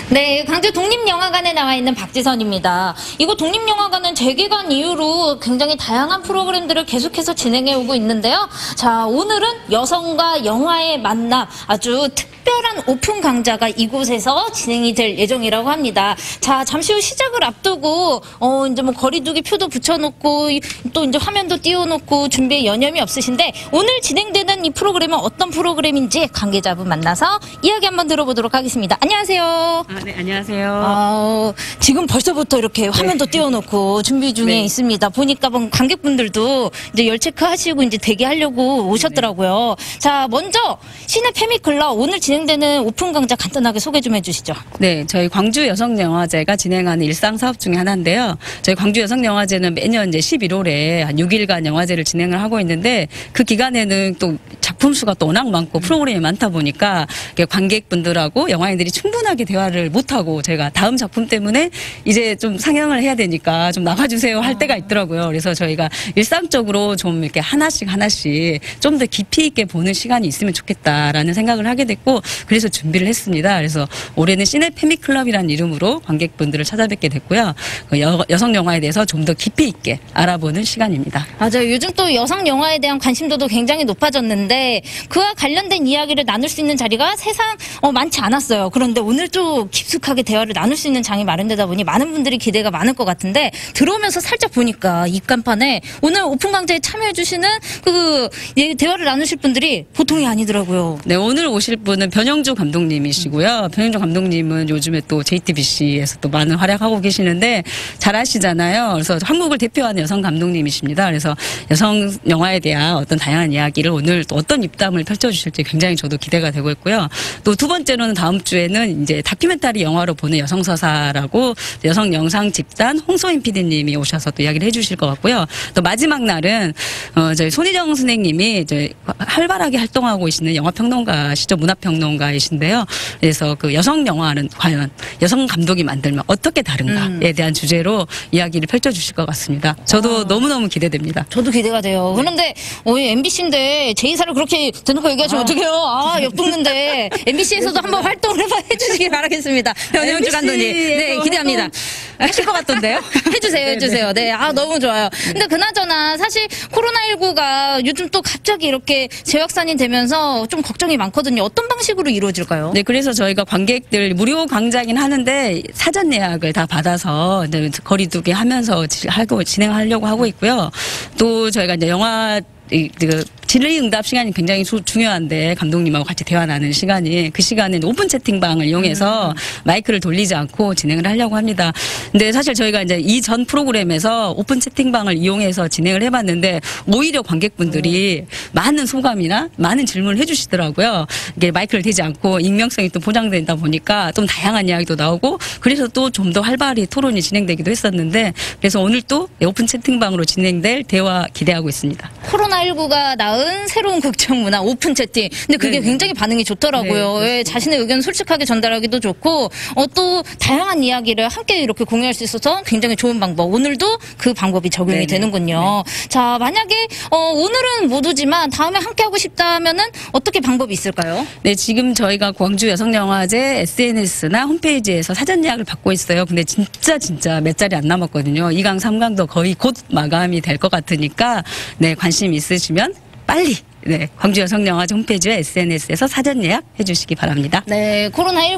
네, 광주 독립영화관에 나와 있는 박지선입니다. 이곳 독립영화관은 재개관 이후로 굉장히 다양한 프로그램들을 계속해서 진행해 오고 있는데요. 자, 오늘은 여성과 영화의 만남, 아주 특별한 오픈 강좌가 이곳에서 진행이 될 예정이라고 합니다. 자, 잠시 후 시작을 앞두고 이제 뭐 거리두기 표도 붙여놓고 또 이제 화면도 띄워놓고 준비에 여념이 없으신데, 오늘 진행되는 이 프로그램은 어떤 프로그램인지 관계자분 만나서 이야기 한번 들어보도록 하겠습니다. 안녕하세요. 네, 안녕하세요. 지금 벌써부터 이렇게 화면도 띄워놓고 준비 중에 있습니다. 보니까 관객분들도 이제 열 체크하시고 이제 대기하려고 오셨더라고요. 자, 먼저 시내 페미클럽 오늘 진행되는 오픈 강좌 간단하게 소개 좀 해주시죠. 네, 저희 광주 여성영화제가 진행하는 일상 사업 중에 하나인데요. 저희 광주 여성영화제는 매년 이제 11월에 한 6일간 영화제를 진행을 하고 있는데, 그 기간에는 또 작품 수가 또 워낙 많고 프로그램이 많다 보니까 관객분들하고 영화인들이 충분하게 대화를 못하고, 저희가 다음 작품 때문에 이제 좀 상영을 해야 되니까 좀 나가주세요 할 때가 있더라고요. 그래서 저희가 일상적으로 좀 이렇게 하나씩 좀 더 깊이 있게 보는 시간이 있으면 좋겠다라는 생각을 하게 됐고, 그래서 준비를 했습니다. 그래서 올해는 시네 페미클럽이라는 이름으로 관객분들을 찾아뵙게 됐고요. 여성 영화에 대해서 좀 더 깊이 있게 알아보는 시간입니다. 맞아요. 요즘 또 여성 영화에 대한 관심도도 굉장히 높아졌는데, 그와 관련된 이야기를 나눌 수 있는 자리가 세상 많지 않았어요. 그런데 오늘 또 깊숙하게 대화를 나눌 수 있는 장이 마련되다 보니 많은 분들이 기대가 많을 것 같은데, 들어오면서 살짝 보니까 입간판에 오늘 오픈 강좌에 참여해 주시는 대화를 나누실 분들이 보통이 아니더라고요. 네, 오늘 오실 분은 변영주 감독님이시고요. 변영주 감독님은 요즘에 또 JTBC에서 또 많은 활약하고 계시는데 잘 아시잖아요. 그래서 한국을 대표하는 여성 감독님이십니다. 그래서 여성 영화에 대한 어떤 다양한 이야기를 오늘 또 어떤 입담을 펼쳐주실지 굉장히 저도 기대가 되고 있고요. 또 두 번째로는 다음 주에는 이제 다큐멘터리 영화로 보는 여성서사라고 여성 영상 집단 홍소인 PD님이 오셔서 또 이야기를 해주실 것 같고요. 또 마지막 날은 저희 손희정 선생님이 이제 활발하게 활동하고 계시는 영화평론가시죠. 문화평론가이신데요. 그래서 그 여성 영화는 과연 여성 감독이 만들면 어떻게 다른가에 대한 주제로 이야기를 펼쳐주실 것 같습니다. 저도 너무너무 기대됩니다. 저도 기대가 돼요. 그런데 MBC인데 제 이사를 그렇게 대놓고 얘기하시면 어떡해요. 옆동는데 MBC에서도 한번 활동을 해주시길 바라겠습니다. 변영주 감독님. 네, 기대합니다. 하실 것 같던데요? 해주세요. 네, 너무 좋아요. 근데 그나저나 사실 코로나19가 요즘 또 갑자기 이렇게 재확산이 되면서 좀 걱정이 많거든요. 어떤 방식으로 이루어질까요? 네, 그래서 저희가 관객들 무료 강좌긴 하는데 사전 예약을 다 받아서 이제 거리두기 하면서 진행하려고 하고 있고요. 또 저희가 이제 영화 질의응답 시간이 굉장히 중요한데, 감독님하고 같이 대화 나누는 시간이, 그 시간에 오픈 채팅방을 이용해서 마이크를 돌리지 않고 진행을 하려고 합니다. 근데 사실 저희가 이제 이전 프로그램에서 오픈 채팅방을 이용해서 진행을 해봤는데 오히려 관객분들이 많은 소감이나 많은 질문을 해주시더라고요. 이게 마이크를 대지 않고 익명성이 또 보장된다 보니까 좀 다양한 이야기도 나오고, 그래서 또 좀 더 활발히 토론이 진행되기도 했었는데, 그래서 오늘 또 오픈 채팅방으로 진행될 대화 기대하고 있습니다. 코로나19가 낳은 새로운 극장 문화 오픈 채팅. 근데 그게 굉장히 반응이 좋더라고요. 네, 자신의 의견 솔직하게 전달하기도 좋고, 또 다양한 이야기를 함께 이렇게 공유할 수 있어서 굉장히 좋은 방법. 오늘도 그 방법이 적용이 되는군요. 자, 만약에 오늘은 못 오지만 다음에 함께 하고 싶다면은 어떻게 방법이 있을까요? 네, 지금 저희가 광주 여성영화제 SNS나 홈페이지에서 사전 예약을 받고 있어요. 근데 진짜 몇 자리 안 남았거든요. 2강, 3강도 거의 곧 마감이 될 것 같으니까, 네, 관심 있으시면 빨리 광주 여성영화제 홈페이지와 SNS에서 사전 예약해 주시기 바랍니다. 네,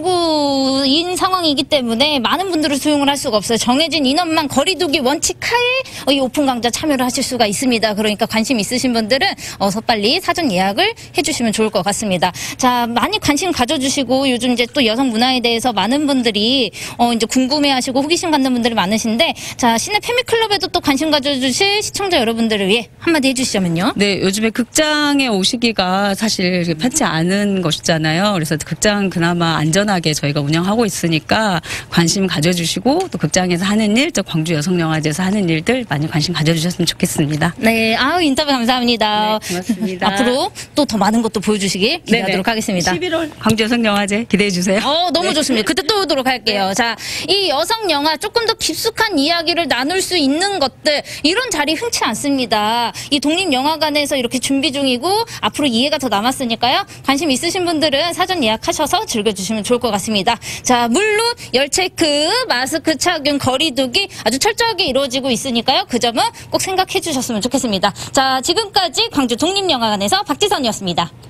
코로나19인 상황이기 때문에 많은 분들을 수용을 할 수가 없어요. 정해진 인원만 거리두기 원칙 하에 이 오픈 강좌 참여를 하실 수가 있습니다. 그러니까 관심 있으신 분들은 어서 빨리 사전 예약을 해주시면 좋을 것 같습니다. 자, 많이 관심 가져주시고, 요즘 이제 또 여성 문화에 대해서 많은 분들이 이제 궁금해하시고 호기심 갖는 분들이 많으신데, 자, 시내 페미클럽에도 또 관심 가져주실 시청자 여러분들을 위해 한마디 해주시자면요. 네, 요즘에 극장에 오시기가 사실 편치 않은 것이잖아요. 그래서 극장 그나마 안전하게 저희가 운영하고 있으니까 관심 가져주시고, 또 극장에서 하는 일, 또 광주 여성영화제에서 하는 일들 많이 관심 가져주셨으면 좋겠습니다. 네, 인터뷰 감사합니다. 네, 고맙습니다. 앞으로 또 더 많은 것도 보여주시길 기대하도록 하겠습니다. 11월 광주 여성영화제 기대해 주세요. 너무 좋습니다. 그때 또 오도록 할게요. 자, 이 여성 영화 조금 더 깊숙한 이야기를 나눌 수 있는 것들, 이런 자리 흔치 않습니다. 이 독립영화관에서 이렇게 준비 중이고, 그리고 앞으로 2회가 더 남았으니까요. 관심 있으신 분들은 사전 예약하셔서 즐겨주시면 좋을 것 같습니다. 자, 물론 열체크, 마스크 착용, 거리두기 아주 철저하게 이루어지고 있으니까요. 그 점은 꼭 생각해 주셨으면 좋겠습니다. 자, 지금까지 광주 독립영화관에서 박지선이었습니다.